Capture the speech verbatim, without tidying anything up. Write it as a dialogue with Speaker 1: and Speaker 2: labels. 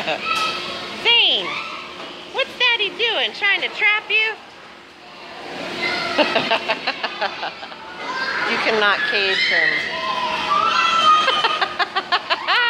Speaker 1: Zane, what's Daddy doing? Trying to trap you? You cannot cage him.